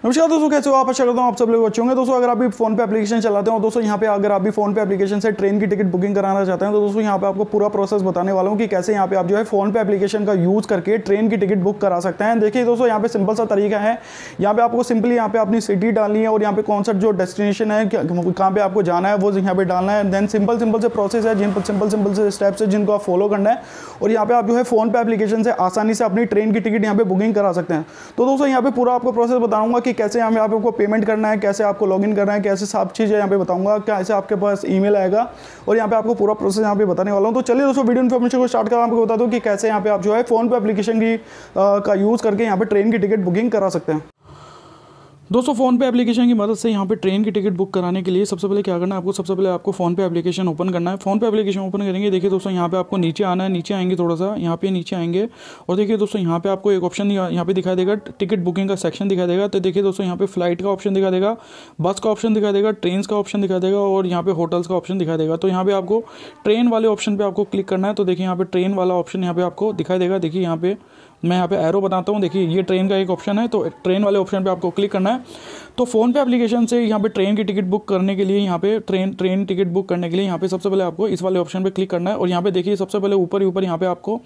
नमस्कार दोस्तों, कैसे हो आप? आशा करता हूँ आप सब लोग अच्छे होंगे। दोस्तों अगर आप भी फोन पे एप्लीकेशन चलाते हो दोस्तों, यहाँ पे अगर आप भी फोन पे एप्लीकेशन से ट्रेन की टिकट बुकिंग कराना चाहते हैं तो दोस्तों यहाँ पे आपको पूरा प्रोसेस बताने वाला हूँ कि कैसे यहाँ पे आप जो है फोन पे एप्लीकेशन का यूज़ करके ट्रेन की टिकट बुक करा सकते हैं। देखिए दोस्तों, यहाँ पे सिंपल सा तरीका है। यहाँ पे आपको सिंपली यहाँ पे अपनी सिटी डालनी है और यहाँ पे कौन सा जो डेस्टिनेशन है, कहाँ पे आपको जाना है वो यहाँ पे डालना है। देन सिंपल से प्रोसेस है, जिन सिंपल से स्टेप्स है जिनको आप फॉलो करना है और यहाँ पे आप जो है फोन पे एप्लीकेशन से आसानी से अपनी ट्रेन की टिकट यहाँ पे बुकिंग करा सकते हैं। तो दोस्तों यहाँ पे पूरा आपको प्रोसेस बताऊंगा कि कैसे यहाँ पे आपको पेमेंट करना है, कैसे आपको लॉगिन करना है, कैसे सब चीज़ें यहाँ पे बताऊंगा, कैसे आपके पास ईमेल आएगा और यहाँ पे आपको पूरा प्रोसेस यहाँ पे बताने वाला हूँ। तो चलिए दोस्तों वीडियो इन्फॉर्मेशन को स्टार्ट कर आपको बता दूँ कि कैसे यहाँ पे आप जो है फोन पे एप्लीकेशन की का यूज़ करके यहाँ पे ट्रेन की टिकट बुकिंग करा सकते हैं। दोस्तों फ़ोन पे एप्लीकेशन की मदद से यहाँ पे ट्रेन की टिकट बुक कराने के लिए सबसे पहले क्या करना है आपको, सबसे पहले आपको फ़ोन पे एप्लीकेशन ओपन करना है। फ़ोन पे एप्लीकेशन ओपन करेंगे, देखिए दोस्तों यहाँ पे आपको नीचे आना है, नीचे आएंगे थोड़ा सा, यहाँ पे नीचे आएंगे और देखिए दोस्तों यहाँ पे आपको एक ऑप्शन यहाँ पे दिखाई देगा, टिकट बुकिंग का सेक्शन दिखाई देगा। तो देखिए दोस्तों यहाँ पे फ्लाइट का ऑप्शन दिखा देगा, बस का ऑप्शन दिखा देगा, ट्रेन का ऑप्शन दिखा देगा और यहाँ पे होटल्स का ऑप्शन दिखा देगा। तो यहाँ पे आपको ट्रेन वाले ऑप्शन पे आपको क्लिक करना है। तो देखिए यहाँ पे ट्रेन वाला ऑप्शन यहाँ पे आपको दिखाई देगा। देखिए यहाँ पे मैं यहाँ पे एरो बताता हूँ, देखिए ये ट्रेन का एक ऑप्शन है, तो ट्रेन वाले ऑप्शन पे आपको क्लिक करना है। तो फ़ोन पे एप्लीकेशन से यहाँ पे ट्रेन की टिकट बुक करने के लिए यहाँ पे ट्रेन टिकट बुक करने के लिए यहाँ पे सबसे पहले आपको इस वाले ऑप्शन पे क्लिक करना है और यहाँ पे देखिए सबसे पहले ऊपर ही ऊपर यहाँ पे आपको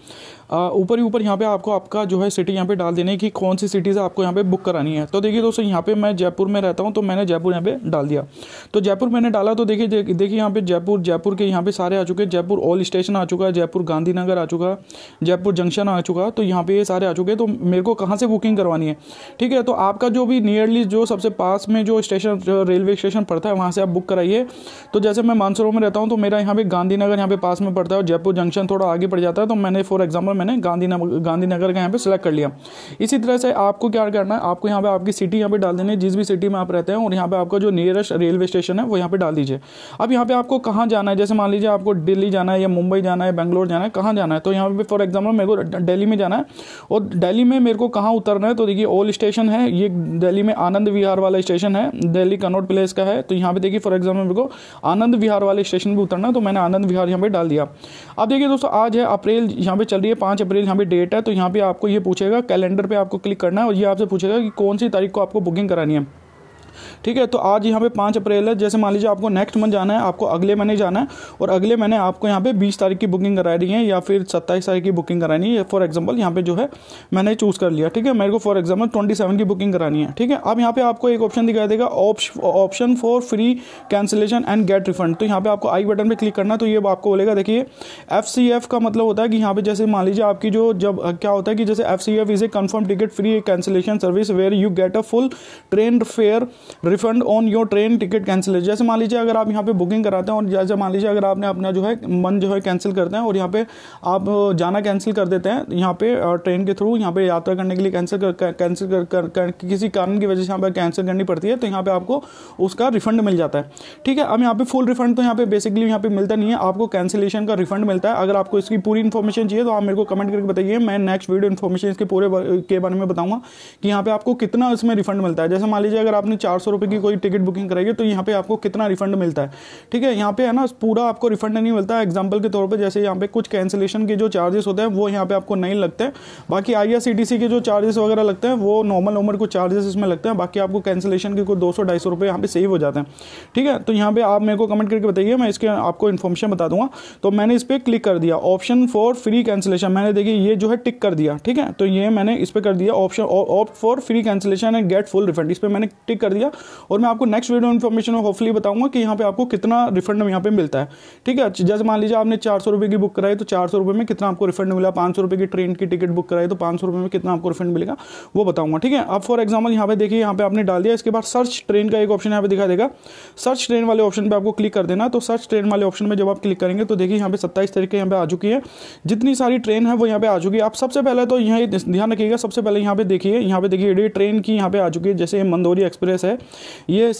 यहाँ पे आपको आपका जो है सिटी यहाँ पे डाल देने की कौन सी सिटी से आपको यहाँ पे बुक करानी है। तो देखिए दोस्तों यहाँ पे मैं जयपुर में रहता हूँ तो मैंने जयपुर यहाँ पे डाल दिया। तो जयपुर मैंने डाला तो देखिए यहाँ पे जयपुर के यहाँ पे सारे आ चुके हैं। जयपुर ऑल स्टेशन आ चुका है, जयपुर गांधीनगर आ चुका, जयपुर जंक्शन आ चुका। तो यहाँ पे ये सारे आ चुके हैं। तो मेरे को कहाँ से बुकिंग करवानी है, ठीक है। तो आपका जो भी नियरली जो सबसे पास में जो स्टेशन रेलवे स्टेशन पड़ता है वहाँ से आप बुक कराइए। तो जैसे मैं मानसरोवर में रहता हूँ तो मेरा यहाँ पे गांधीनगर यहाँ पे पास में पड़ता है और जयपुर जंक्शन थोड़ा आगे पड़ जाता है। तो मैंने फॉर एग्जांपल मैंने गांधीनगर का यहाँ पे सिलेक्ट कर लिया। इसी तरह से आपको क्या करना है, आपको यहाँ पे आपकी सिटी यहाँ पे डाल देनी है, जिस भी सिटी में आप रहते हैं और यहाँ पे आपका जो नियरेस्ट रेलवे स्टेशन है वो यहाँ पे डाल दीजिए। अब यहाँ पे आपको कहाँ जाना है, जैसे मान लीजिए आपको दिल्ली जाना है या मुंबई जाना है, बेंगलोर जाना है, कहाँ जाना है। तो यहाँ पे फॉर एग्जाम्पल मेरे को दिल्ली में जाना है और दिल्ली में मेरे को कहाँ उतरना है। तो देखिए ऑल स्टेशन है, ये दिल्ली में आनंद विहार वाला स्टेशन है, दिल्ली कनॉट प्लेस का है। तो यहाँ पे देखिए फॉर एग्जाम्पल मेरे को आनंद विहार वाले स्टेशन पे उतरना है, तो मैंने आनंद विहार यहाँ पे डाल दिया। अब देखिए दोस्तों आज है अप्रैल, यहाँ पे चल रही है 5 अप्रैल यहाँ पे डेट है। तो यहाँ पे आपको ये पूछेगा, कैलेंडर पे आपको क्लिक करना है और ये आपसे पूछेगा कि कौन सी तारीख को आपको बुकिंग करानी है, ठीक है। तो आज यहाँ पे 5 अप्रैल है। जैसे मान लीजिए आपको नेक्स्ट मंथ जाना है, आपको अगले महीने जाना है और अगले महीने आपको यहाँ पे 20 तारीख की बुकिंग करानी है या फिर 27 तारीख की बुकिंग करानी है। फॉर एग्जांपल यहाँ पे जो है मैंने चूज़ कर लिया, ठीक है। मेरे को फॉर एग्जांपल 27 की बुकिंग करानी है, ठीक है। अब यहाँ पे आपको एक ऑप्शन दिखाई देगा, option for free cancellation and get refund. तो यहाँ पे आपको आई बटन पर क्लिक करना है। तो ये आपको बोलेगा, देखिए FCF का मतलब होता है कि यहाँ पे जैसे मान लीजिए आपकी जो जब क्या होता है कि जैसे FCF is a confirm ticket free cancellation service where you get a full train fare refund on your train ticket cancellation. जैसे मान लीजिए अगर आप यहाँ पे बुकिंग कराते हैं और जैसे मान लीजिए अगर आपने अपना जो है मन जो है कैंसिल करते हैं और यहाँ पे आप जाना कैंसिल कर देते हैं यहाँ पे ट्रेन के थ्रू यहाँ पे यात्रा करने के लिए कैंसिल कर किसी कारण की वजह से यहाँ पे कैंसिल करनी पड़ती है, तो यहाँ पे आपको उसका रिफंड मिल जाता है, ठीक है। अब यहाँ पे फुल रिफंड तो यहाँ पे बेसिकली यहाँ पे मिलता नहीं है, आपको कैंसिलेशन का रिफंड मिलता है। अगर आपको इसकी पूरी इन्फॉर्मेशन चाहिए तो आप मेरे को कमेंट करके बताइए, मैं नेक्स्ट वीडियो इन्फॉर्मेशन इसके पूरे के बारे में बताऊंगा कि यहाँ पे आपको कितना इसमें रिफंड मिलता है। जैसे मान लीजिए अगर आपने 400 रुपये की कोई टिकट बुकिंग कराइए तो यहाँ पे आपको कितना रिफंड मिलता है, ठीक है। यहाँ पे है ना पूरा आपको रिफंड नहीं मिलता है। एग्जांपल के तौर पे जैसे यहाँ पे कुछ कैंसिलेशन के जो चार्जेस होते हैं वो यहाँ पे आपको नहीं लगते हैं, बाकी IRCTC के जो चार्जेस वगैरह लगते हैं वो नॉर्मल कुछ चार्जेस इसमें लगते हैं, बाकी आपको कैंसिलेशन के कुछ 200-250 रुपये यहाँ पे सेव हो जाते हैं, ठीक है। तो यहाँ पे आप मेरे को कमेंट करके बताइए, मैं इसके आपको इन्फॉर्मेशन बता दूंगा। तो मैंने इस पर क्लिक कर दिया, ऑप्शन फॉर फ्री कैंसिलेशन मैंने देखिए ये जो है टिक कर दिया, ठीक है। तो ये मैंने इस पर कर दिया option opt for free cancellation and get full refund, इस पर मैंने टिक कर दिया और मैं आपको नेक्स्ट वीडियो इन्फॉर्मेशन होपफुली बताऊंगा कि यहाँ पे आपको कितना रिफंड यहाँ पे मिलता है, ठीक है। जैसे मान लीजिए आपने 400 रुपये की बुक कराई तो 400 रुपये में कितना आपको रिफंड मिला, 500 रुपये की ट्रेन की टिकट बुक कराई तो 500 रुपये में कितना आपको रिफंड मिलेगा वो बताऊंगा, ठीक है। अब फॉर एग्जाम्पल यहाँ पे देखिए यहाँ पे आपने डाल दिया, इसके बाद सर्च ट्रेन का एक ऑप्शन यहाँ पे दिखा देगा, सर्च ट्रेन वाले ऑप्शन पे आपको क्लिक कर देना। तो सर्च ट्रेन वाले ऑप्शन में जब आप क्लिक करेंगे तो देखिए यहाँ पे 27 तारीख यहाँ पे आ चुकी है, जितनी सारी ट्रेन है वो यहाँ पे आ चुकी है। आप सबसे पहले तो यहाँ ध्यान रखिएगा, सबसे पहले यहाँ पे देखिए ट्रेन की यहाँ पे आ चुकी है, जैसे मंदोरी एक्सप्रेस है, ये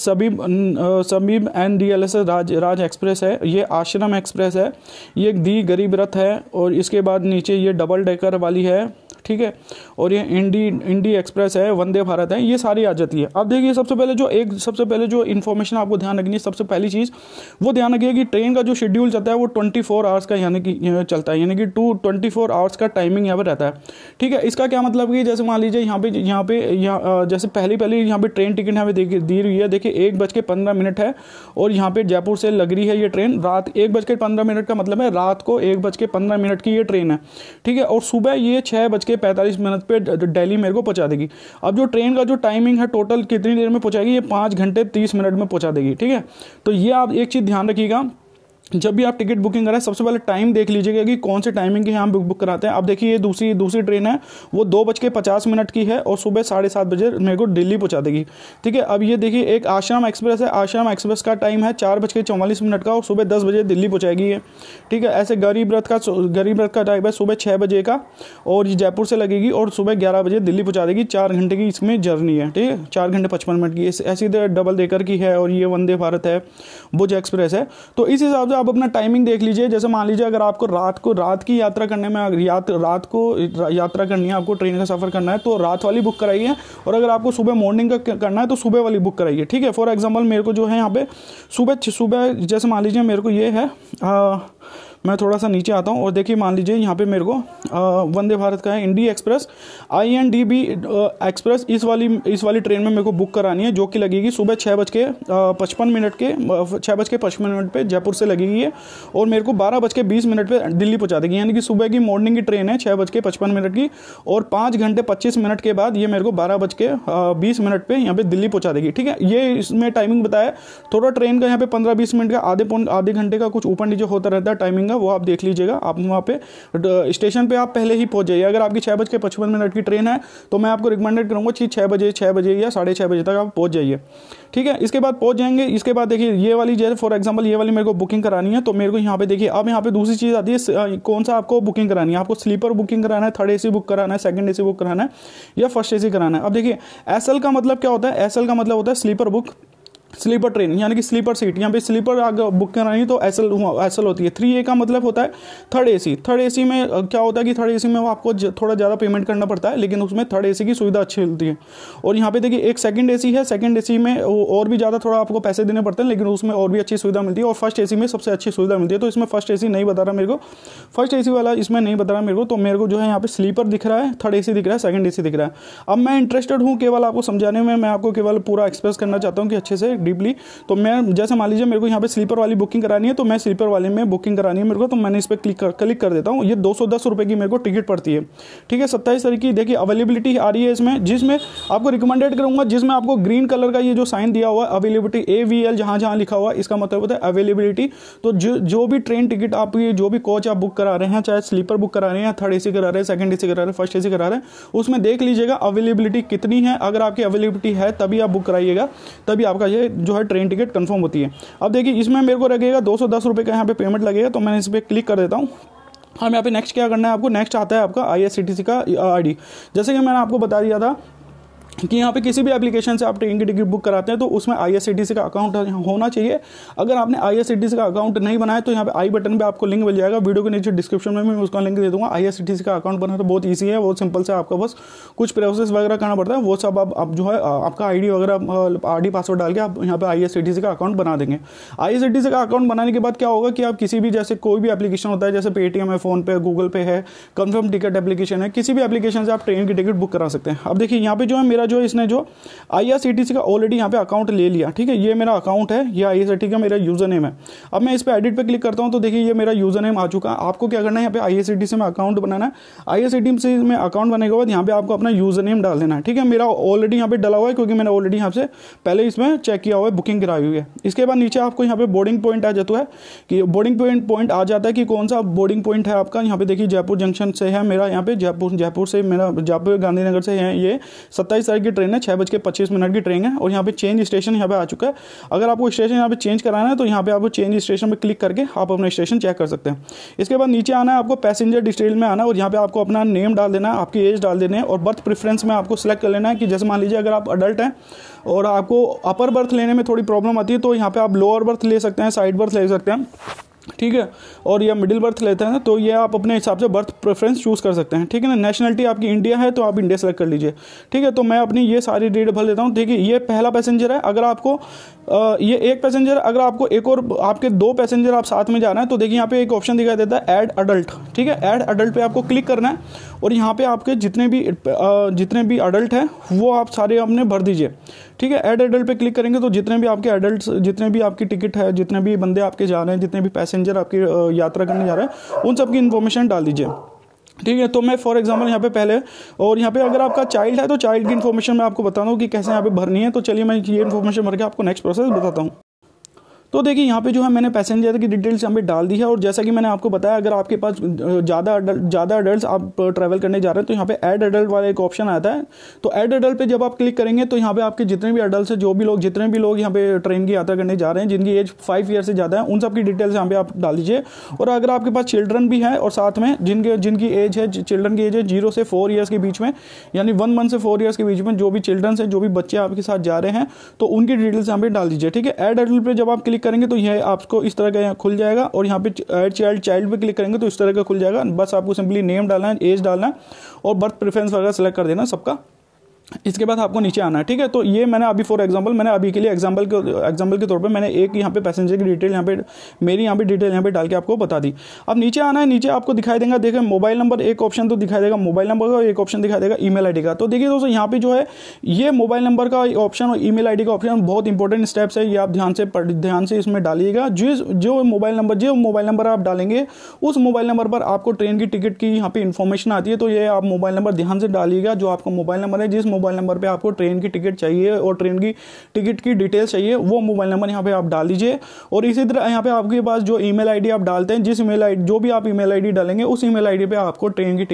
समीब NDLS राज एक्सप्रेस है, ये आश्रम एक्सप्रेस है, ये दी गरीब रथ है और इसके बाद नीचे ये डबल डेकर वाली है, ठीक है, और ये इंडी एक्सप्रेस है, वंदे भारत है, ये सारी आ जाती है। अब देखिए सबसे पहले जो इन्फॉर्मेशन आपको ध्यान रखनी है, सबसे पहली चीज़ वो ध्यान रखिए कि ट्रेन का जो शेड्यूल चलता है वो 24 आवर्स का यानी कि चलता है, यानी कि 24 आवर्स का टाइमिंग यहाँ पर रहता है। ठीक है, इसका क्या मतलब कि जैसे मान लीजिए यहाँ पे जैसे पहली यहाँ पे ट्रेन टिकट यहाँ पे दी हुई है, देखिए 1:15 है और यहाँ पे जयपुर से लग रही है ये ट्रेन रात 1:15 का मतलब है रात को 1:15 की ये ट्रेन है। ठीक है, और सुबह ये 6:45 पे दिल्ली मेरे को पहुँचा देगी। अब जो ट्रेन का जो टाइमिंग है टोटल कितनी देर में पहुँचाएगी, ये 5 घंटे 30 मिनट में पहुँचा देगी। ठीक है, तो ये आप एक चीज़ ध्यान रखिएगा, जब भी आप टिकट बुकिंग कराएं सबसे पहले टाइम देख लीजिएगा कि कौन से टाइमिंग की यहाँ बुक कराते हैं। अब देखिए ये दूसरी ट्रेन है वो 2:50 की है और सुबह 7:30 बजे मेरे को दिल्ली पहुँचा देगी। ठीक है, अब ये देखिए एक आश्रम एक्सप्रेस है, आश्रम एक्सप्रेस का टाइम है 4:44 का और सुबह 10 बजे दिल्ली पहुँचाएगी ये। ठीक है, ऐसे गरीब रथ का टाइम है सुबह 6 बजे का और ये जयपुर से लगेगी और सुबह 11 बजे दिल्ली पहुँचा देगी। 4 घंटे की इसमें जर्नी है। ठीक है, 4 घंटे 55 मिनट की ऐसी डबल डेकर की है और ये वंदे भारत है, भुज एक्सप्रेस है। तो इस हिसाब से आप अपना टाइमिंग देख लीजिए। जैसे मान लीजिए अगर आपको रात की यात्रा करने में रात को यात्रा करनी है, आपको ट्रेन का सफ़र करना है तो रात वाली बुक कराइए, और अगर आपको सुबह मॉर्निंग का करना है तो सुबह वाली बुक कराइए। ठीक है, फॉर एग्जांपल मेरे को जो है यहाँ पे सुबह जैसे मान लीजिए मेरे को ये है मैं थोड़ा सा नीचे आता हूँ और देखिए मान लीजिए यहाँ पे मेरे को वंदे भारत का है इंडी एक्सप्रेस INDB एक्सप्रेस, इस वाली ट्रेन में मेरे को बुक करानी है जो कि लगेगी सुबह 6:55 पे जयपुर से लगेगी है और मेरे को 12:20 पे दिल्ली पहुँचा देगी। यानी कि सुबह की मॉर्निंग की ट्रेन है 6:55 की और 5 घंटे 25 मिनट के बाद ये मेरे को 12:20 पे यहाँ पे दिल्ली पहुँचा देगी। ठीक है, ये इसमें टाइमिंग बताया। थोड़ा ट्रेन का यहाँ पे 15-20 मिनट का आधे घंटे का कुछ ऊपर नीचे होता रहता है टाइमिंग, वो आप देख लीजिएगा। आप वहाँ पे स्टेशन पे आप पहले ही पहुंच जाइए। अगर आपकी 6:55 की ट्रेन है तो मैं आपको रिकमेंडेड करूँगा 6 बजे या 6:30 बजे तक आप पहुंच जाइए। ठीक है, इसके बाद पहुंच जाएंगे। इसके बाद देखिए ये वाली जैसे फॉर एग्जांपल ये वाली मेरे को बुकिंग करानी है तो मेरे को यहाँ पे देखिए अब यहाँ पे दूसरी चीज़ आती है कौन सा आपको बुकिंग करानी है। आपको स्लीपर बुकिंग कराना है, 3rd AC बुक कराना है, 2nd AC बुक कराना है या 1st AC कराना है। अब देखिए SL का मतलब क्या होता है, SL का मतलब होता है स्लीपर ट्रेन, यानी कि स्लीपर सीट। यहाँ पे स्लीपर अगर बुक करानी तो एसएल होती है। 3A का मतलब होता है 3rd AC में क्या होता है कि 3rd AC में आपको थोड़ा ज़्यादा पेमेंट करना पड़ता है, लेकिन उसमें 3rd AC की सुविधा अच्छी मिलती है। और यहाँ पे देखिए एक 2nd AC है, 2nd AC में और भी ज़्यादा थोड़ा आपको पैसे देने पड़ते हैं, लेकिन उसमें और भी अच्छी सुविधा मिलती है। और 1st AC में सबसे अच्छी सुविधा मिलती है। तो इसमें 1st AC नहीं बता रहा मेरे को, 1st AC वाला इसमें नहीं बता रहा मेरे को। तो मेरे को जो है यहाँ पे स्लीपर दिख रहा है, 3rd AC दिख रहा है, 2nd AC दिख रहा है। अब मैं इंटरेस्टेड हूँ केवल आपको समझाने में, मैं आपको केवल पूरा एक्सप्रेस करना चाहता हूँ कि अच्छे से डीपली। तो मैं जैसे मान लीजिए मेरे को यहाँ पे स्लीपर वाली बुकिंग करानी है तो मैं स्लीपर वाले में बुकिंग करानी है मेरे को, तो मैंने इस पर क्लिक कर देता हूँ। ये 210 रुपये की मेरे को टिकट पड़ती है। ठीक है, 27 तारीख की देखिए अवेलेबिलिटी आ रही है इसमें, जिसमें आपको रिकमेंडेड करूँगा, जिसमें आपको ग्रीन कलर का ये जो साइन दिया हुआ है अवेलेबिलिटी AVL जहाँ लिखा हुआ है, इसका मतलब होता है अवेलेबिलिटी। तो जो भी ट्रेन टिकट आप जो भी कोच आप बुक करा रहे हैं, चाहे स्लीपर बुक करा रहे हैं, 3rd AC करा रहे हैं, 2nd AC करा रहे हैं, 1st AC करा रहे हैं, उसमें देख लीजिएगा अवेलेबिलिटी कितनी है। अगर आपकी अवेलेबिलिटी है तभी आप बुक कराइएगा, तभी आपका ये जो है ट्रेन टिकट कंफर्म होती है। अब देखिए इसमें मेरे को लगेगा 210 रुपये का यहाँ पे पेमेंट लगेगा, तो मैंने इस पर क्लिक कर देता हूँ। हम यहाँ पे नेक्स्ट क्या करना है, आपको नेक्स्ट आता है आपका IRCTC का ID। जैसे कि मैंने आपको बता दिया था कि यहाँ पे किसी भी एप्लीकेशन से आप ट्रेन की टिकट बुक कराते हैं तो उसमें IRCTC का अकाउंट होना चाहिए। अगर आपने IRCTC का अकाउंट नहीं बनाया तो यहाँ पे आई बटन पे आपको लिंक मिल जाएगा, वीडियो के नीचे डिस्क्रिप्शन में मैं उसका लिंक दे दूंगा। IRCTC का अकाउंट बनाना तो बहुत ईजी है, बहुत सिंपल से आपका बस कुछ प्रोसेस वगैरह करना पड़ता है, वो सब आप जो है आपका ID वगैरह RD पासवर्ड डाल के आप यहाँ पे IRCTC का अकाउंट बना देंगे। IRCTC का अकाउंट बनाने के बाद क्या होगा कि आप किसी भी जैसे कोई भी एप्लीकेशन होता है, जैसे पेटीएम है, फ़ोनपे, गूगल पे है, कन्फर्म टिकट एप्लीकेशन है, किसी भी एप्लीकेशन से आप ट्रेन की टिकट बुक करा सकते हैं। अब देखिए यहाँ पे जो है मेरा जो इसने जो IRCTC का ऑलरेडी यहाँ पे अकाउंट ले लिया। ठीक है, ये मेरा अकाउंट है, ये IRCTC का मेरा यूजर नेम है। अब मैं इस पे एडिट पे क्लिक करता हूँ तो देखिए ये मेरा यूजर नेम आ चुका है। आपको क्या करना है, यहाँ पे IRCTC में अकाउंट बनाना है। IRCTC में अकाउंट बनाने के बाद यहाँ पे आपको अपना यूजर नेम डाल देना है। ठीक है, मेरा ऑलरेडी यहाँ पे डला हुआ है क्योंकि मैंने ऑलरेडी यहाँ से पहले इसमें चेक किया हुआ है, बुकिंग कराई हुई है। इसके बाद नीचे आपको यहाँ पे बोर्डिंग पॉइंट आ जाता है कि बोर्डिंग पॉइंट आ जाता है कि कौन सा बोर्डिंग पॉइंट है आपका। यहाँ पे देखिए जयपुर जंक्शन से है मेरा, यहाँ पे जयपुर से मेरा जयपुर गांधीनगर से है। ये 27 तारीख की ट्रेन है, 6:25 की ट्रेन है। और यहाँ पे चेंज स्टेशन यहाँ पे आ चुका है। अगर आपको स्टेशन यहाँ पे चेंज कराना है तो यहाँ पे आपको चेंज स्टेशन पे क्लिक करके आप अपना स्टेशन चेक कर सकते हैं। इसके बाद नीचे आना है, आपको पैसेंजर डिटेल में आना है और यहाँ पे आपको अपना नेम डाल देना है, आपकी एज डाल देना है और बर्थ प्रेफरेंस में आपको सिलेक्ट कर लेना है कि जैसे मान लीजिए अगर आप अडल्ट हैं और आपको अपर बर्थ लेने में थोड़ी प्रॉब्लम आती है तो यहाँ पे आप लोअर बर्थ ले सकते हैं, साइड बर्थ ले सकते हैं। ठीक है, और या मिडिल बर्थ लेते हैं तो ये आप अपने हिसाब से बर्थ प्रेफरेंस चूज़ कर सकते हैं, ठीक है ना। नेशनलिटी आपकी इंडिया है तो आप इंडिया सेलेक्ट कर लीजिए, ठीक है। तो मैं अपनी ये सारी डिटेल भर देता हूँ। देखिए ये पहला पैसेंजर है, अगर आपको ये एक पैसेंजर, अगर आपको एक और आपके 2 पैसेंजर आप साथ में जाना है तो देखिए यहाँ पे एक ऑप्शन दिखाई देता है ऐड अडल्ट, ठीक है। ऐड अडल्ट पे आपको क्लिक करना है और यहाँ पे आपके जितने भी अडल्ट हैं वो आप सारे अपने भर दीजिए, ठीक है। ऐड अडल्ट पे क्लिक करेंगे तो जितने भी आपके अडल्ट, जितने भी आपकी टिकट है, जितने भी बंदे आपके जा रहे हैं, जितने भी पैसेंजर आपकी यात्रा करने जा रहे हैं, उन सब की इन्फॉर्मेशन डाल दीजिए, ठीक है। तो मैं फॉर एग्जांपल यहाँ पे पहले, और यहाँ पे अगर आपका चाइल्ड है तो चाइल्ड की इन्फॉर्मेशन मैं आपको बता दूँ कि कैसे यहाँ पे भरनी है। तो चलिए मैं ये इन्फॉर्मेशन भर के आपको नेक्स्ट प्रोसेस बताता हूँ। तो देखिए यहाँ पे जो है मैंने पैसेंजर की डिटेल्स यहाँ पे डाल दी है, और जैसा कि मैंने आपको बताया अगर आपके पास ज़्यादा अडल्ट आप ट्रैवल करने जा रहे हैं तो यहाँ पे ऐड अडल्ट वाला एक ऑप्शन आता है। तो ऐड अडल्ट पे जब आप क्लिक करेंगे तो यहाँ पे आपके जितने भी अडल्ट हैं, जितने भी लोग यहाँ पे ट्रेन की यात्रा करने जा रहे हैं जिनकी एज 5 ईयर से ज़्यादा है, उन सब की डिटेल्स यहाँ पे आप डाल दीजिए। और अगर आपके पास चिल्ड्रन भी है और साथ में जिनकी एज है, चिल्ड्रन की एज है 0 से 4 ईयर्स के बीच में, यानी 1 मंथ से 4 ईयर्स के बीच में जो भी चिल्ड्रन है, जो भी बच्चे आपके साथ जा रहे हैं, तो उनकी डिटेल्स यहाँ पे डाल दीजिए, ठीक है। ऐड अडल्ट पे जब आप क्लिक करेंगे तो यह आपको इस तरह का खुल जाएगा, और यहाँ पे ऐड चाइल्ड पे क्लिक करेंगे तो इस तरह का खुल जाएगा। बस आपको सिंपली नेम डालना है, एज डालना है और बर्थ प्रेफरेंस वगैरह सेलेक्ट कर देना सबका। इसके बाद आपको नीचे आना है, ठीक है। तो ये मैंने अभी फॉर एग्जांपल, मैंने अभी के लिए एग्जांपल के तौर पे मैंने एक यहाँ पे पैसेंजर की डिटेल यहाँ पे, मेरी यहाँ पे डिटेल यहाँ पे डाल के आपको बता दी। अब नीचे आना है, नीचे आपको दिखाई देगा, देखिए मोबाइल नंबर, एक ऑप्शन तो दिखाई देगा मोबाइल नंबर का, और एक ऑप्शन दिखाई देगा ईमेल आईडी का। तो देखिए दोस्तों यहाँ पे जो है ये मोबाइल नंबर का ऑप्शन और ईमेल आईडी का ऑप्शन बहुत इंपॉर्टेंट स्टेप्स है, ये आप ध्यान से इसमें डालिएगा। जो मोबाइल नंबर आप डालेंगे उस मोबाइल नंबर पर आपको ट्रेन की टिकट की यहाँ पे इन्फॉर्मेशन आती है। तो ये आप मोबाइल नंबर ध्यान से डालिएगा, जो आपका मोबाइल नंबर है, जिस मोबाइल नंबर पर आपको ट्रेन की टिकट चाहिए और ट्रेन की टिकट की डिटेल्स चाहिए, वो मोबाइल नंबर यहाँ पे आप डाल दीजिए। और इसी तरह यहाँ पे आपके पास जो ईमेल आईडी आप डालते हैं, जो भी आप ईमेल आईडी डालेंगे उस ईमेल आईडी पे आपको ट्रेन की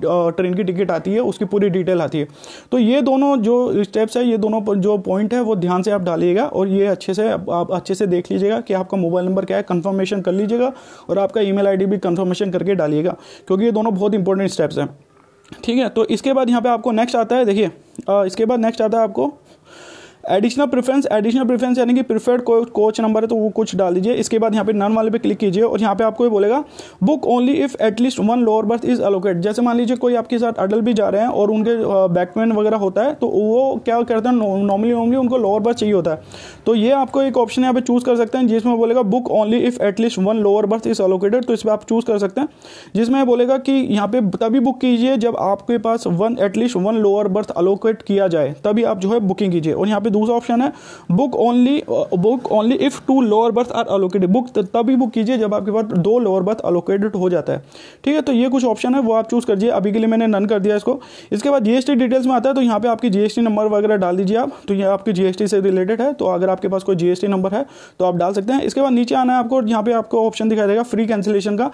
टिकट आती है, उसकी पूरी डिटेल आती है। तो ये दोनों जो स्टेप्स है, ये दोनों जो पॉइंट है वो ध्यान से आप डालिएगा, और ये आप अच्छे से देख लीजिएगा कि आपका मोबाइल नंबर क्या है, कंफर्मेशन कर लीजिएगा, और आपका ईमेल आईडी भी कंफर्मेशन करके डालिएगा, क्योंकि ये दोनों बहुत इंपॉर्टेंट स्टेप्स हैं, ठीक है। तो इसके बाद यहाँ पे आपको नेक्स्ट आता है, देखिए इसके बाद नेक्स्ट आता है आपको एडिशनल प्रेफरेंस यानी कि प्रीफर्ड कोच नंबर है तो वो कुछ डाल दीजिए। इसके बाद यहाँ पे नन वाले पे क्लिक कीजिए, और यहाँ पे आपको ये बोलेगा book only if at least 1 lower berth is allocate. जैसे मान लीजिए कोई आपके साथ अडल्ट भी जा रहे हैं और उनके बैकपेन वगैरह होता है, तो वो क्या करते हैं, नॉर्मली उनको लोअर बर्थ चाहिए होता है। तो ये आपको एक ऑप्शन यहाँ पे चूज़ कर सकते हैं जिसमें बोलेगा book only if at least 1 lower berth is allocated. तो इस पर आप चूज़ कर सकते हैं, जिसमें बोलेगा कि यहाँ पे तभी बुक कीजिए जब आपके पास एटलीस्ट 1 लोअर बर्थ अलोकेट किया जाए, तभी आप जो है बुकिंग कीजिए। और यहाँ पे दूसरा ऑप्शन है book only if 2 lower berth are allocated. Book तभी बुक कीजिए जब आपके पास 2 लोअर बर्थ अलोकेटेड हो जाता है, ठीक है। तो ये कुछ ऑप्शन है, वो आप चूज करिए। अभी के लिए मैंने नन कर दिया इसको। इसके बाद जीएसटी डिटेल्स में आता है, तो यहाँ पे आपकी जीएसटी नंबर वगैरह डाल दीजिए आप, तो ये आपकी जीएसटी से रिलेटेड है, तो अगर आपके पास कोई जीएसटी नंबर है तो आप डाल सकते हैं। इसके बाद नीचे आना है आपको, यहाँ पे आपको ऑप्शन दिखाई देगा फ्री कैंसिलेशन का,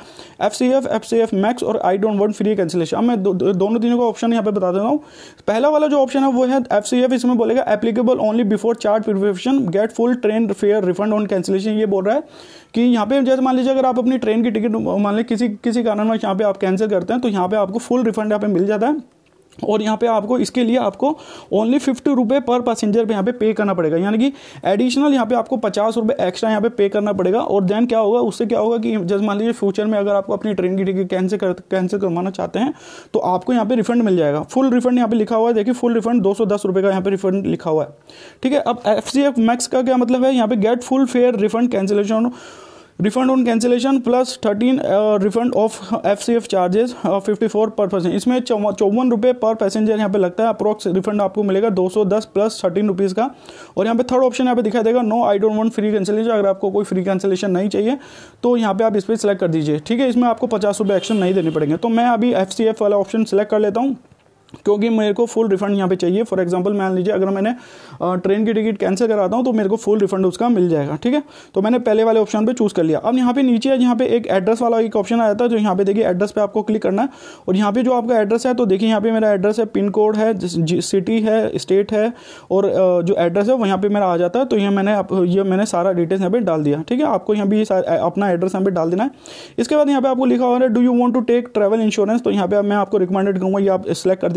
FCF मैक्स और I don't want free cancellation. अब मैं दोनों तीनों का ऑप्शन यहाँ पे बता देता हूँ। पहला वाला जो ऑप्शन है वो है FCF, इसमें बोलेगा applicable only before chart preparation get full train fare refund on cancellation. ये बोल रहा है कि यहाँ पे जैसे मान लीजिए अगर आप अपनी ट्रेन की टिकट मान लीजिए किसी कारणवश यहाँ पे आप कैंसिल करते हैं, तो यहाँ पे आपको फुल रिफंड यहाँ पे मिल जाता है। और यहाँ पे आपको इसके लिए आपको ओनली 50 रुपये पर पैसेंजर पे यहाँ पे पे करना पड़ेगा, यानी कि एडिशनल यहाँ पे आपको 50 रुपये एक्स्ट्रा यहाँ पे करना पड़ेगा। और देन क्या होगा, उससे क्या होगा कि जैसे मान लीजिए फ्यूचर में अगर आपको अपनी ट्रेन की टिकट कैंसिल करवाना चाहते हैं तो आपको यहाँ पे रिफंड मिल जाएगा। फुल रिफंड यहाँ पे लिखा हुआ है, देखिए फुल रिफंड 210 रुपये का यहाँ पे रिफंड लिखा हुआ है, ठीक है। अब FCF मैक्स का क्या मतलब है, यहाँ पे get full fare refund cancellation refund on cancellation plus 13 refund of FCF charges 54 per person. इसमें 54 रुपये पर पैसेंजर यहाँ पे लगता है। अप्रोक्स रिफंड आपको मिलेगा 210 प्लस 13 रुपीज़ का। और यहाँ पे थर्ड ऑप्शन यहाँ पे दिखाई देगा no I don't want free cancellation. अगर आपको कोई फ्री कैंसिलेशन नहीं चाहिए तो यहाँ पे आप इस पर सेलेक्ट कर दीजिए, ठीक है। इसमें आपको 50 रुपये एक्शन नहीं देने पड़ेंगे। तो मैं अभी FCF वाला ऑप्शन सेलेक्ट कर लेता हूँ, क्योंकि मेरे को फुल रिफंड यहाँ पे चाहिए। फॉर एग्जांपल मान लीजिए अगर मैंने ट्रेन की टिकट कैंसिल कराता हूँ तो मेरे को फुल रिफंड उसका मिल जाएगा, ठीक है। तो मैंने पहले वाले ऑप्शन पे चूज़ कर लिया। अब यहाँ पे नीचे यहाँ पे एक एड्रेस वाला एक ऑप्शन आया था, जो यहाँ पे देखिए एड्रेस पे आपको क्लिक करना है। और यहाँ पे जो आपका एड्रेस है, तो देखिए यहाँ पे मेरा एड्रेस है, पिन कोड है, सिटी है, स्टेट है, और जो एड्रेस है वो यहाँ पे मेरा आ जाता है। तो ये मैंने सारा डिटेल्स यहाँ पे डाल दिया, ठीक है। आपको यहाँ भी अपना एड्रेस यहाँ पे डाल देना है। इसके बाद यहाँ पे आपको लिखा हुआ है do you want to take travel insurance. तो यहाँ पे मैं आपको रिकमेंडेड करूँगा, ये आप सेलेक्ट कर दीजिए।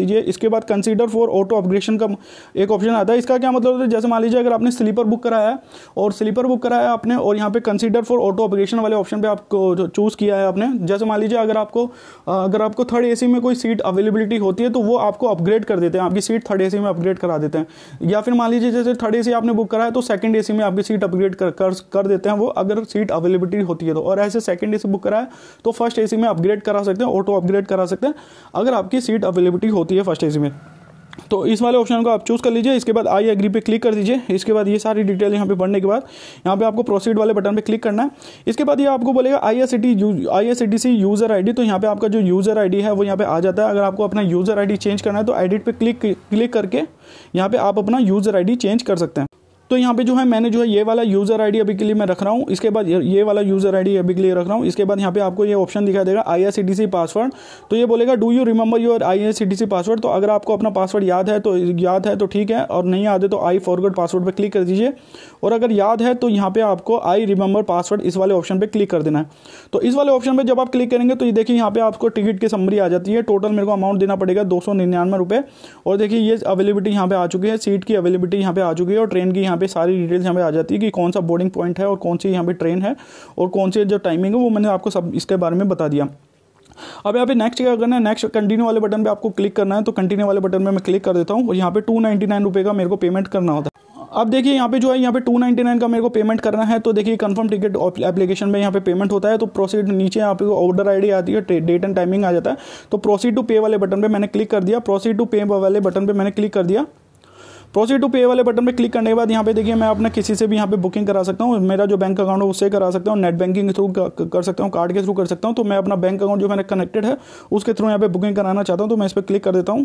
लीजिए। इसके बाद कंसीडर फॉर ऑटो अपग्रेडेशन का एक ऑप्शन आता है। इसका क्या मतलब होता है, जैसे मान लीजिए अगर आपने स्लीपर बुक कराया है और स्लीपर बुक कराया आपने और यहाँ पे कंसीडर फॉर ऑटो अपग्रेडेशन वाले ऑप्शन पे आपको चूज़ किया है आपने, जैसे मान लीजिए अगर आपको थर्ड एसी में कोई सीट अवेलेबिलिटी होती है तो वो आपको अपग्रेड कर देते हैं, आपकी सीट थर्ड एसी में अपग्रेड करा देते हैं। या फिर मान लीजिए जैसे थर्ड एसी आपने बुक करा है तो सेकंड एसी में आपकी सीट अपग्रेड कर देते हैं वो, अगर सीट अवेलेबिलिटी होती है तो। और ऐसे सेकंड एसी बुक करा है तो फर्स्ट एसी में अपग्रेड करा सकते हैं, ऑटो अपग्रेड करा सकते हैं अगर आपकी सीट अवेलेबिलिटी होती है फर्स्ट एसी में। तो इस वाले ऑप्शन को आप चूज़ कर लीजिए। इसके बाद आई एग्री पे क्लिक कर दीजिए। इसके बाद ये सारी डिटेल यहाँ पे पढ़ने के बाद यहाँ पे आपको प्रोसीड वाले बटन पे क्लिक करना है। इसके बाद ये आपको बोलेगा IRCTC यूज़र आईडी, तो यहाँ पे आपका जो यूज़र आईडी है वो यहाँ पे आ जाता है। अगर आपको अपना यूज़र आईडी चेंज करना है तो एडिट पे क्लिक करके यहाँ पे आप अपना यूज़र आईडी चेंज कर सकते हैं। तो यहाँ पे जो है मैंने जो है ये वाला यूज़र आईडी अभी के लिए मैं रख रहा हूँ। इसके बाद ये वाला यूज़र आईडी अभी के लिए रख रहा हूँ। इसके बाद यहाँ पे आपको ये ऑप्शन दिखा देगा IRCTC पासवर्ड, तो ये बोलेगा do you remember your IRCTC password. तो अगर आपको अपना पासवर्ड याद है तो ठीक है, और नहीं याद है तो आई फॉरगॉट पासवर्ड पे क्लिक कर दीजिए। और अगर याद है तो यहाँ पे आपको आई रिमेंबर पासवर्ड इस वाले ऑप्शन पे क्लिक कर देना है। तो इस वाले ऑप्शन पे जब आप क्लिक करेंगे तो ये देखिए यहाँ पे आपको टिकट की समरी आ जाती है। टोटल मेरे को अमाउंट देना पड़ेगा 299 रुपये। और देखिए ये अवेलेबिलिटी यहाँ पे आ चुकी है, सीट की अवेलेबिलिटी यहाँ पे आ चुकी है और ट्रेन की यहाँ पे सारी डिटेल्स यहाँ पे आ जाती है कि कौन सा बोर्डिंग पॉइंट है और कौन सी यहाँ पे ट्रेन है और कौन सी जो टाइमिंग है वो मैंने आपको सब इसके बारे में बता दिया। अब यहाँ पे नेक्स्ट क्या करना है, नेक्स्ट कंटिन्यू वाले बटन पे आपको क्लिक करना है। तो कंटिन्यू वाले बटन में मैं क्लिक कर देता हूँ और यहाँ पे 299 रुपये का मेरे को पेमेंट करना होता है। अब देखिए यहाँ पे जो है यहाँ पे 299 का मेरे को पेमेंट करना है। तो देखिए कंफर्म टिकट एप्लीकेशन में यहाँ पे पेमेंट होता है। तो प्रोसीड नीचे यहाँ पे ऑर्डर आईडी आती है, डेट एंड टाइमिंग आ जाता है। तो प्रोसीड टू पे वाले बटन पे मैंने क्लिक कर दिया। प्रोसीड टू पे वाले बटन पे मैंने क्लिक कर दिया। प्रोसीड टू पे वाले बटन पे क्लिक करने के बाद यहाँ पे देखिए मैं अपना किसी से भी यहाँ पे बुकिंग करा सकता हूँ। मेरा जो बैंक अकाउंट है उससे करा सकता हूँ, नेट बैंकिंग के थ्रू कर सकता हूँ, कार्ड के थ्रू कर सकता हूँ। तो मैं अपना बैंक अकाउंट जो मैंने कनेक्टेड है उसके थ्रू यहाँ पे बुकिंग कराना चाहता हूँ। तो मैं इस पर क्लिक कर देता हूँ।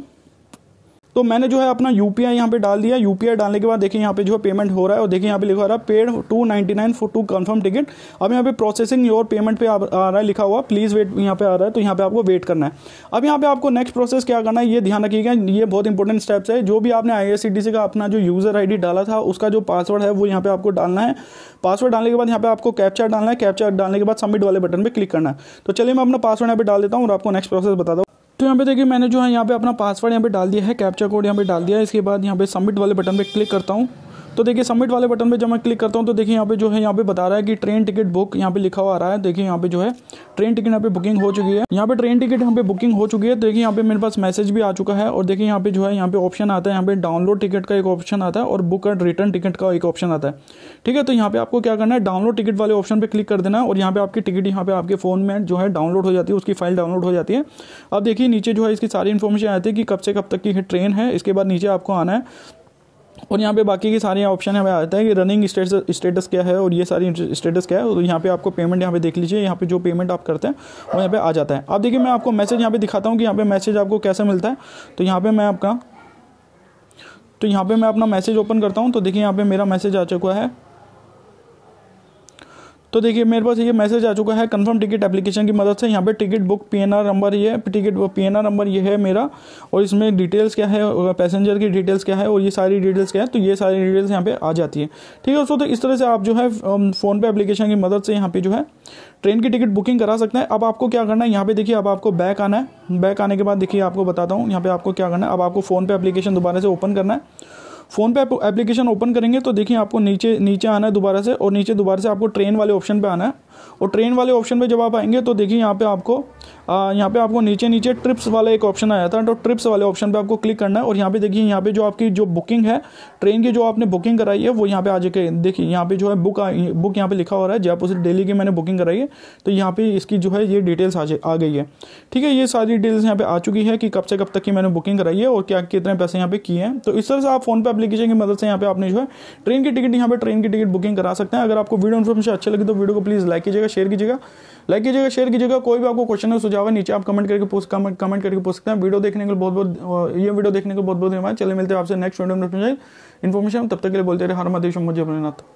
तो मैंने जो है अपना UPI यहाँ पे डाल दिया। UPI डालने के बाद देखिए यहाँ पे जो है पेमेंट हो रहा है और देखिए यहाँ पे लिखा रहा है paid 299 for two confirm ticket. अब यहाँ पे प्रोसेसिंग योर पेमेंट पे आ रहा है लिखा हुआ, प्लीज़ वेट यहाँ पे आ रहा है। तो यहाँ पे आपको वेट करना है। अब यहाँ पे आपको नेक्स्ट प्रोसेस क्या करना है ये ध्यान रखिएगा, ये बहुत इंपॉर्टेंट स्टेप्स है। जो भी आपने IRCTC का अपना जो यूज़र ID डाला था उसका जो पासवर्ड है वो यहाँ पे आपको डालना है। पासवर्ड डालने के बाद यहाँ पे आपको कैप्चा डालना है। कैप्चा डालने के बाद सबमिट वाले बटन पर क्लिक करना है। तो चलिए मैं अपना पासवर्ड यहाँ पे डाल देता हूँ और आपको नेक्स्ट प्रोसेस बताता हूँ। तो यहाँ पे देखिए मैंने जो है यहाँ पे अपना पासवर्ड यहाँ पे डाल दिया है, कैप्चा कोड यहाँ पे डाल दिया है। इसके बाद यहाँ पे सबमिट वाले बटन पे क्लिक करता हूँ। तो देखिए सबमिट वाले बटन पे जब मैं क्लिक करता हूँ तो देखिए यहाँ पे जो है यहाँ पे बता रहा है कि ट्रेन टिकट बुक यहाँ पे लिखा हुआ आ रहा है। देखिए यहाँ पे जो है ट्रेन टिकट यहाँ पे बुकिंग हो चुकी है। यहाँ पे ट्रेन टिकट यहाँ पे बुकिंग हो चुकी है। देखिए यहाँ पे मेरे पास मैसेज भी आ चुका है और देखिए यहाँ पे जो है यहाँ पे ऑप्शन आता है, यहाँ पे डाउनलोड टिकट का एक ऑप्शन आता है और बुक एंड रिटर्न टिकट का एक ऑप्शन आता है। ठीक है, तो यहाँ पे आपको क्या करना है, डाउनलोड टिकट वाले ऑप्शन पे क्लिक कर देना है और यहाँ पे आपकी टिकट यहाँ पे आपके फ़ोन में जो है डाउनलोड हो जाती है, उसकी फाइल डाउनलोड हो जाती है। अब देखिए नीचे जो है इसकी सारी इन्फॉर्मेशन आती है कि कब से कब तक की ट्रेन है। इसके बाद नीचे आपको आना है और यहाँ पे बाकी की सारे ऑप्शन हमें आता है कि रनिंग स्टेटस क्या है और ये सारी स्टेटस क्या है। तो यहाँ पे आपको पेमेंट यहाँ पे देख लीजिए, यहाँ पे जो पेमेंट आप करते हैं वो यहाँ पे आ जाता है। अब देखिए मैं आपको मैसेज यहाँ पे दिखाता हूँ कि यहाँ पे मैसेज आपको कैसे मिलता है। तो यहाँ पे मैं अपना मैसेज ओपन करता हूँ। तो देखिए यहाँ पे मेरा मैसेज आ चुका है। तो देखिए मेरे पास ये मैसेज आ चुका है कंफर्म टिकट एप्लीकेशन की मदद से। यहाँ पे टिकट बुक PNR नंबर ये टिकट PNR नंबर ये है मेरा और इसमें डिटेल्स क्या है, पैसेंजर की डिटेल्स क्या है और ये सारी डिटेल्स क्या है। तो ये सारी डिटेल्स यहाँ पे आ जाती है। ठीक है दोस्तों, तो इस तरह से आप जो है फ़ोनपे एप्लीकेशन की मदद से यहाँ पे जो है ट्रेन की टिकट बुकिंग करा सकते हैं। अब आपको क्या करना है, यहाँ पे देखिए अब आपको बैक आना है। बैक आने के बाद देखिए आपको बताता हूँ यहाँ पे आपको क्या करना है। अब आपको फ़ोनपे एप्लीकेशन दोबारा से ओपन करना है। फ़ोन पे एप्लीकेशन ओपन करेंगे तो देखिए आपको नीचे आना है दोबारा से और नीचे दोबारा से आपको ट्रेन वाले ऑप्शन पे आना है। और ट्रेन वाले ऑप्शन पे जब आप आएंगे तो देखिए यहाँ पे आपको नीचे ट्रिप्स वाला एक ऑप्शन आया था। तो ट्रिप्स वाले ऑप्शन पे आपको क्लिक करना है और यहाँ पे देखिए यहाँ पे जो आपकी जो बुकिंग है ट्रेन की जो आपने बुकिंग कराई है वो यहाँ पे आ जाके देखिए यहाँ पे जो है बुक यहाँ पे लिखा हो रहा है जयपुर से दिल्ली की मैंने बुकिंग कराई है। तो यहाँ पे इसकी जो है ये डिटेल्स आ गई है। ठीक है, ये सारी डिटेल्स यहाँ पे आ चुकी है कि कब से कब तक की मैंने बुकिंग कराई है और क्या कितने पैसे यहाँ पे किए हैं। तो इस तरह से आप फोन पे एप्लीकेशन की मदद से यहाँ पे आपने जो है ट्रेन की टिकट बुकिंग करा सकते हैं। अगर आपको वीडियो इन्फॉर्मेशन अच्छी लगी तो वीडियो को प्लीज़ लाइक कीजिएगा, शेयर कीजिएगा। कोई भी आपको क्वेश्चन है सुझाव है नीचे आप कमेंट करके पूछ सकते हैं। वीडियो देखने के लिए बहुत बहुत धन्यवाद। चलिए मिलते हैं आपसे नेक्स्ट वीडियो में इन्फॉर्मेशन। तब तक के लिए बोलते रहे हर महादेव शंभो जय भोलेनाथ।